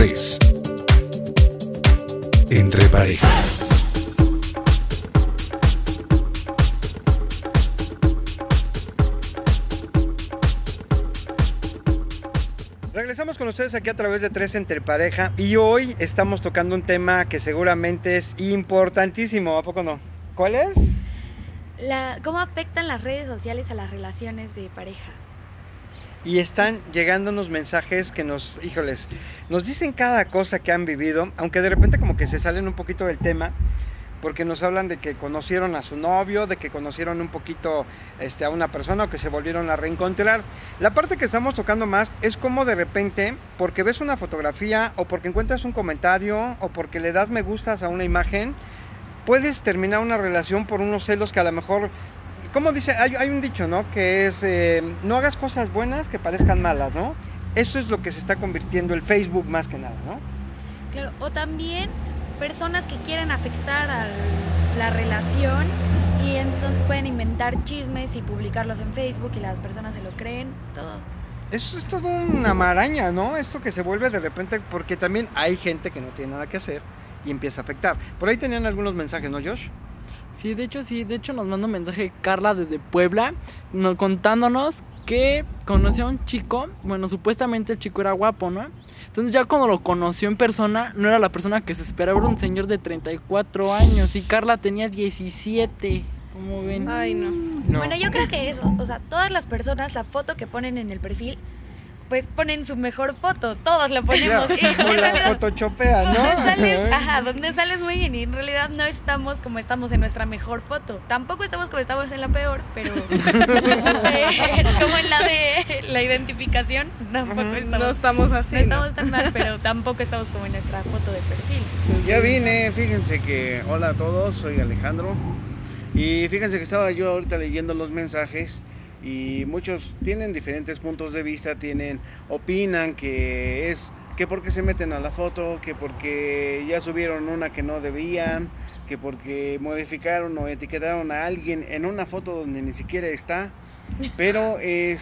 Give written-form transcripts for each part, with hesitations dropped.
3. Entre parejas. Regresamos con ustedes aquí a través de 3 Entre Pareja y hoy estamos tocando un tema que seguramente es importantísimo, ¿a poco no? ¿Cuál es? ¿Cómo afectan las redes sociales a las relaciones de pareja? Y están llegándonos mensajes que nos dicen cada cosa que han vivido, aunque de repente como que se salen un poquito del tema, porque nos hablan de que conocieron a su novio, de que conocieron un poquito a una persona o que se volvieron a reencontrar. La parte que estamos tocando más es como de repente, porque ves una fotografía o porque encuentras un comentario o porque le das me gustas a una imagen, puedes terminar una relación por unos celos que a lo mejor, como dice, hay un dicho, ¿no? Que es, no hagas cosas buenas que parezcan malas, ¿no? Eso es lo que se está convirtiendo el Facebook más que nada, ¿no? Claro, o también personas que quieren afectar a la relación y entonces pueden inventar chismes y publicarlos en Facebook y las personas se lo creen, todo. Eso es todo una maraña, ¿no? Esto que se vuelve de repente, porque también hay gente que no tiene nada que hacer y empieza a afectar. Por ahí tenían algunos mensajes, ¿no, Josh? Sí, de hecho nos manda un mensaje Carla desde Puebla, contándonos que conoció a un chico, bueno, supuestamente el chico era guapo, ¿no? Entonces ya cuando lo conoció en persona, no era la persona que se esperaba, era un señor de 34 años y Carla tenía 17, ¿cómo ven? Ay, no. Bueno, yo creo que eso, o sea, todas las personas, la foto que ponen en el perfil, pues ponen su mejor foto, todos la ponemos. Claro, o la photoshopean, ¿no? Donde sales muy bien y en realidad no estamos como estamos en nuestra mejor foto. Tampoco estamos como estamos en la peor, pero es como en la de la identificación, tampoco no estamos así. No estamos tan mal, pero tampoco estamos como en nuestra foto de perfil. Ya vine, fíjense que, hola a todos, soy Alejandro. Y fíjense que estaba yo ahorita leyendo los mensajes. Y muchos tienen diferentes puntos de vista, opinan que porque se meten a la foto, que porque ya subieron una que no debían, que porque modificaron o etiquetaron a alguien en una foto donde ni siquiera está. Pero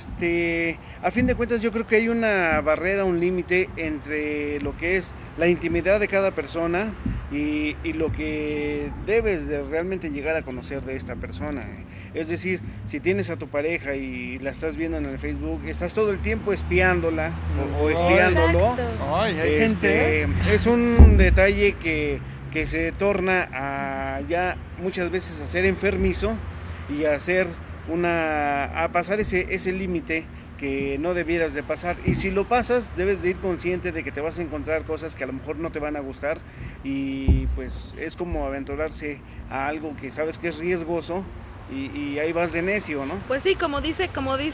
a fin de cuentas yo creo que hay una barrera, un límite entre lo que es la intimidad de cada persona y lo que debes de realmente llegar a conocer de esta persona. Es decir, si tienes a tu pareja y la estás viendo en el Facebook, estás todo el tiempo espiándola o espiándolo. Ay, hay gente. Es un detalle que se torna a ya muchas veces a ser enfermizo y a pasar ese límite que no debieras de pasar, y si lo pasas debes de ir consciente de que te vas a encontrar cosas que a lo mejor no te van a gustar y pues es como aventurarse a algo que sabes que es riesgoso y ahí vas de necio, ¿no? Pues sí, como dice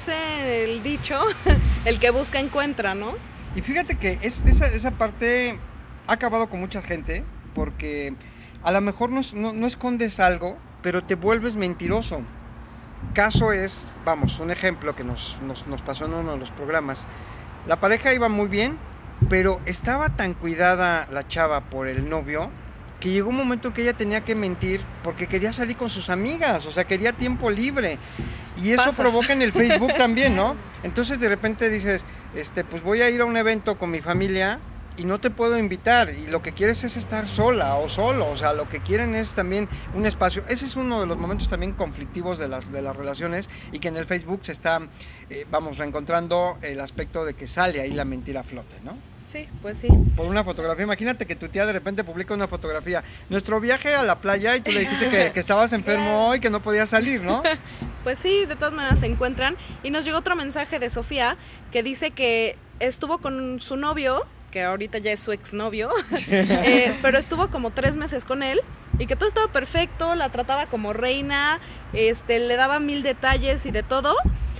el dicho, el que busca encuentra, ¿no? Y fíjate que esa parte ha acabado con mucha gente porque a lo mejor no escondes algo, pero te vuelves mentiroso. Caso es, un ejemplo que nos pasó en uno de los programas. La pareja iba muy bien, pero estaba tan cuidada la chava por el novio que llegó un momento en que ella tenía que mentir porque quería salir con sus amigas, o sea, quería tiempo libre. Y eso provoca en el Facebook también, ¿no? Entonces de repente dices, pues voy a ir a un evento con mi familia y no te puedo invitar, y lo que quieres es estar sola o solo, o sea, lo que quieren es también un espacio. Ese es uno de los momentos también conflictivos de las relaciones, y que en el Facebook se está, reencontrando el aspecto de que sale ahí la mentira a flote, ¿no? Sí, pues sí. Por una fotografía, imagínate que tu tía de repente publica una fotografía, nuestro viaje a la playa, y tú le dijiste que estabas enfermo y que no podías salir, ¿no? Pues sí, de todas maneras se encuentran, y nos llegó otro mensaje de Sofía, que dice que estuvo con su novio, que ahorita ya es su exnovio, pero estuvo como 3 meses con él y que todo estaba perfecto, la trataba como reina, le daba 1000 detalles y de todo,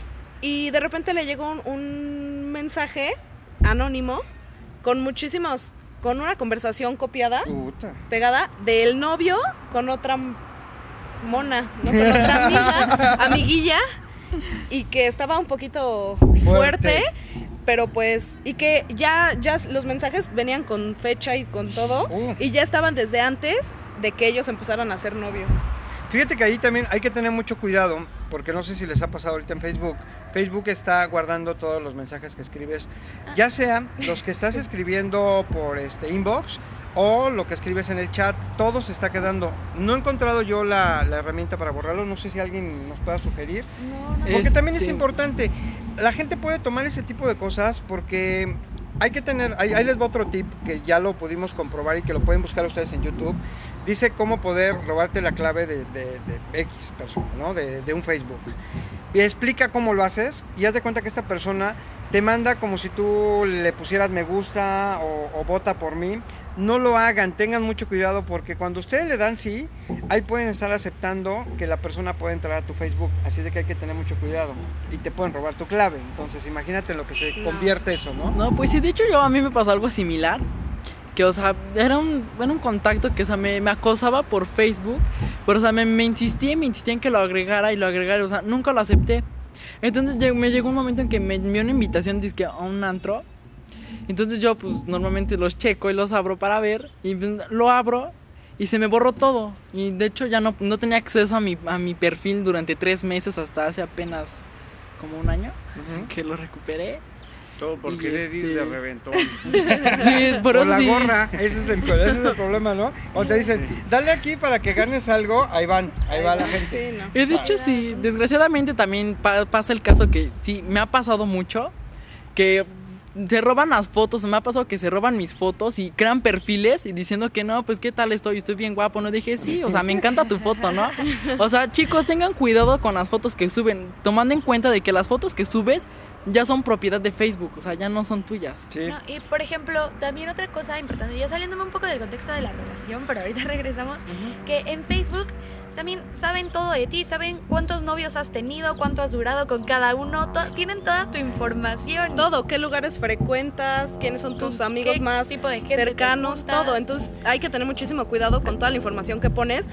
y de repente le llegó un mensaje anónimo con una conversación copiada, pegada del novio con otra mona, ¿no? Con otra amiguilla, y que estaba un poquito fuerte. Pero pues, y que ya los mensajes venían con fecha y con todo, y ya estaban desde antes de que ellos empezaran a ser novios. Fíjate que ahí también hay que tener mucho cuidado, porque no sé si les ha pasado ahorita en Facebook. Facebook está guardando todos los mensajes que escribes, ya sea los que estás escribiendo por inbox o lo que escribes en el chat, todo se está quedando. No he encontrado yo la herramienta para borrarlo, no sé si alguien nos pueda sugerir. No. Porque también es importante, la gente puede tomar ese tipo de cosas porque hay que tener, ahí les va otro tip que ya lo pudimos comprobar y que lo pueden buscar ustedes en YouTube. Dice cómo poder robarte la clave de X persona, ¿no? De un Facebook. Y explica cómo lo haces y haz de cuenta que esta persona te manda como si tú le pusieras me gusta o vota por mí. No lo hagan, tengan mucho cuidado porque cuando ustedes le dan sí, ahí pueden estar aceptando que la persona puede entrar a tu Facebook, así de que hay que tener mucho cuidado y te pueden robar tu clave. Entonces imagínate lo que se convierte eso, ¿no? No, pues sí, de hecho a mí me pasó algo similar, que o sea, era un contacto que o sea, me acosaba por Facebook, pero o sea, me insistía en que lo agregara, o sea, nunca lo acepté. Entonces me llegó un momento en que me envió una invitación dizque a un antro. Entonces yo pues normalmente los checo y los abro para ver, y lo abro y se me borró todo. Y de hecho ya no tenía acceso a mi perfil durante 3 meses, hasta hace apenas como un año que lo recuperé. Todo porque le di de reventón. Sí, por eso la sí. gorra, ese es el problema, ¿no? O te dicen, dale aquí para que ganes algo, ahí va la gente. Sí, no. Y de hecho sí, desgraciadamente también pasa el caso que sí, me ha pasado mucho, que se roban las fotos, me ha pasado que se roban mis fotos y crean perfiles y diciendo que no, pues qué tal estoy bien guapo, no dije sí, o sea, me encanta tu foto, ¿no? O sea, chicos, tengan cuidado con las fotos que suben, tomando en cuenta de que las fotos que subes ya son propiedad de Facebook, o sea, ya no son tuyas. Sí. No, y por ejemplo, también otra cosa importante, ya saliéndome un poco del contexto de la relación, pero ahorita regresamos, que en Facebook también saben todo de ti, saben cuántos novios has tenido, cuánto has durado con cada uno, tienen toda tu información. Todo, qué lugares frecuentas, quiénes son tus amigos qué más tipo de gente cercanos, te juntas. todo. Entonces hay que tener muchísimo cuidado con toda la información que pones,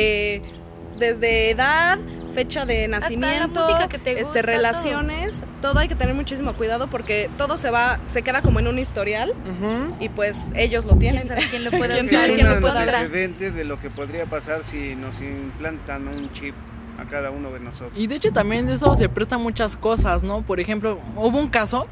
desde edad, fecha de nacimiento, la música que te gusta, relaciones, todo hay que tener muchísimo cuidado porque todo se queda como en un historial y pues ellos lo tienen. ¿Quién sabe quién lo puede ¿Quién usar? sabe Es quién un lo puede usar? antecedente de lo que podría pasar si nos implantan un chip a cada uno de nosotros. Y de hecho también de eso se prestan muchas cosas, ¿no? Por ejemplo, hubo un caso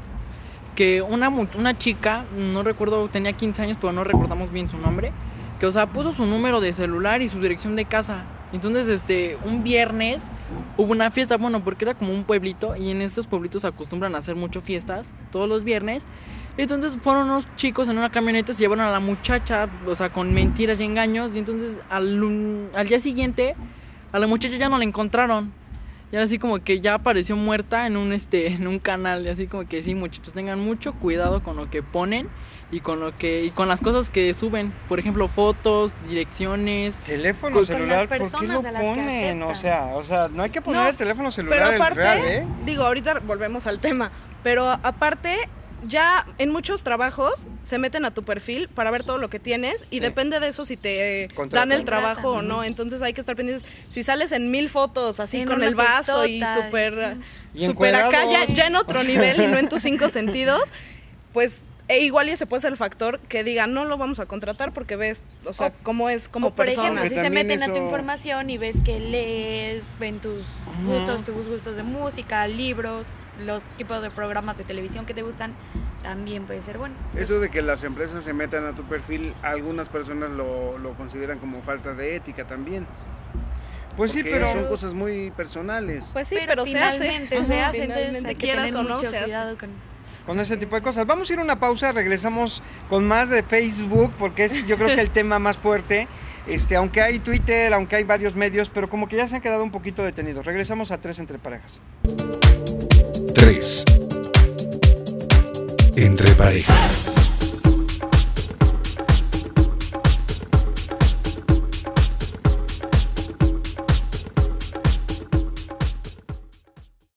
que una chica, no recuerdo, tenía 15 años, pero no recordamos bien su nombre, que o sea, puso su número de celular y su dirección de casa. Entonces, un viernes hubo una fiesta, bueno, porque era como un pueblito y en estos pueblitos acostumbran a hacer mucho fiestas todos los viernes. Entonces fueron unos chicos en una camioneta, se llevaron a la muchacha, o sea, con mentiras y engaños. Y entonces al día siguiente a la muchacha ya no la encontraron. Y así como que ya apareció muerta en un canal. Y así como que sí, muchachos, tengan mucho cuidado con lo que ponen y con las cosas que suben. Por ejemplo, fotos, direcciones, teléfono celular, ¿por qué lo personas a las que ponen? aceptan. O sea, no hay que poner No, el teléfono celular pero en aparte, real, digo, ahorita volvemos al tema, pero aparte ya en muchos trabajos se meten a tu perfil para ver todo lo que tienes y depende de eso si te Contratan. dan el trabajo o no. Entonces hay que estar pendientes. Si sales en 1000 fotos así En con una el vaso y fiestota. súper Y súper acá, encuerado. ya en otro nivel y no en tus 5 sentidos, pues igual y ese puede ser el factor que diga no lo vamos a contratar porque ves, o sea, cómo es como o por persona. ejemplo, si se También meten a tu eso- información y ves que lees, ven tus gustos de música, libros, los tipos de programas de televisión que te gustan, también puede ser bueno. Eso de que las empresas se metan a tu perfil, algunas personas lo consideran como falta de ética también. Pues sí, Porque pero son cosas muy personales. Pues sí, pero se hace. finalmente se hace, entonces Finalmente, hay que quieras tener o no, mucho se hace. cuidado con ese tipo de cosas. Vamos a ir a una pausa, regresamos con más de Facebook, porque es yo creo que el tema más fuerte, aunque hay Twitter, aunque hay varios medios, pero como que ya se han quedado un poquito detenidos. Regresamos a 3 entre parejas. 3 entre parejas.